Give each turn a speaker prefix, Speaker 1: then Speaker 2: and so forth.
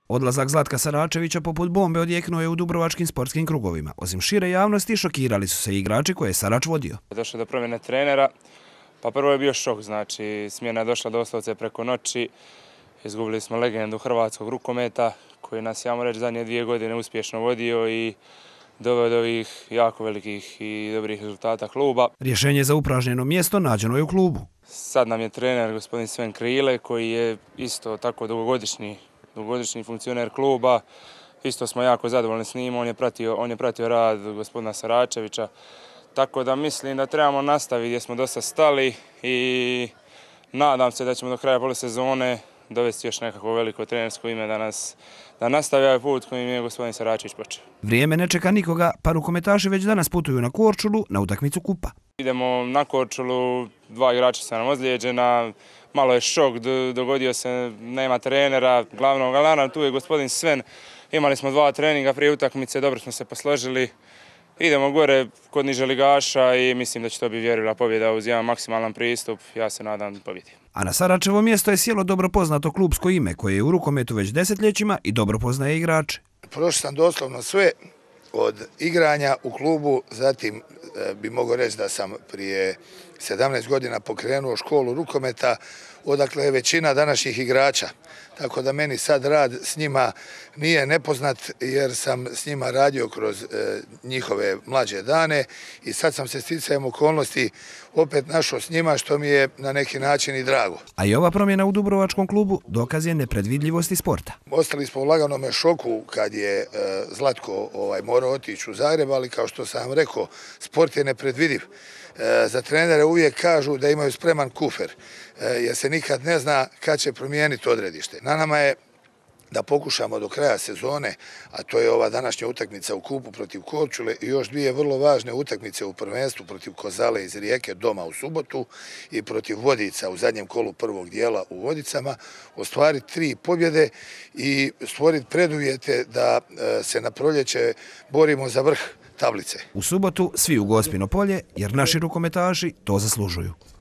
Speaker 1: Odlazak Zlatka Saračevića poput bombe odjeknuo je u dubrovačkim sportskim krugovima. Osim šire javnosti, šokirali su se igrači koje je Sarač vodio.
Speaker 2: Došlo do promjene trenera, pa prvo je bio šok, znači smjena je došla doslovce preko noći. Izgubili smo legendu hrvatskog rukometa koji nas, ja moram reći, zadnje 2 godine uspješno vodio i doveo do ovih jako velikih i dobrih rezultata kluba.
Speaker 1: Rješenje za upražnjeno mjesto nađeno je u klubu.
Speaker 2: Sad nam je trener gospodin Sven Krile koji je isto tako dugogodišnji funkcioner kluba. Isto smo jako zadovoljni s njim, on je pratio rad gospodina Saračevića. Tako da mislim da trebamo nastaviti gdje smo dosta stali i nadam se da ćemo do kraja polusezone dovesti još nekako veliko trenersko ime da nastavi ovaj put kojim je gospodin Saračević počeo.
Speaker 1: Vrijeme ne čeka nikoga, pa rukometaši već danas putuju na Korčulu na utakmicu kupa.
Speaker 2: Idemo na Korčulu, 2 igrača su nam ozlijeđena, malo je šok, dogodio se, nema trenera, glavnog galana, tu je gospodin Sven. Imali smo 2 treninga prije utakmice, dobro smo se posložili. Idemo gore kod niže ligaša i mislim da će to biti vjerljiva pobjeda uz jedan maksimalan pristup. Ja se nadam pobjedi.
Speaker 1: A na Saračevo mjesto je sjelo dobro poznato klubsko ime koje je u rukometu već desetljećima i dobro poznaje igrače.
Speaker 3: Prošao sam doslovno sve od igranja u klubu, zatim bi mogao reći da sam prije 17 godina pokrenuo školu rukometa, odakle je većina današnjih igrača. Tako da meni sad rad s njima nije nepoznat jer sam s njima radio kroz njihove mlađe dane i sad sam se sticajem okolnosti opet našao s njima što mi je na neki način i drago.
Speaker 1: A i ova promjena u dubrovačkom klubu dokaz je nepredvidljivosti sporta.
Speaker 3: Ostali smo u laganome šoku kad je Zlatko morao otići u Zagreb, ali kao što sam rekao, sport je nepredvidiv. Za trenere uvijek kažu da imaju spreman kufer, jer se nikad ne zna kad će promijeniti odredište. Na nama je da pokušamo do kraja sezone, a to je ova današnja utakmica u kupu protiv Korčule i još 2 vrlo važne utakmice u prvenstvu protiv Kozale iz Rijeke doma u subotu i protiv Vodica u zadnjem kolu prvog dijela u Vodicama, ostvariti 3 pobjede i stvoriti preduvjete da se na proljeće borimo za vrh tablice.
Speaker 1: U subotu svi u Gospino polje jer naši rukometaši to zaslužuju.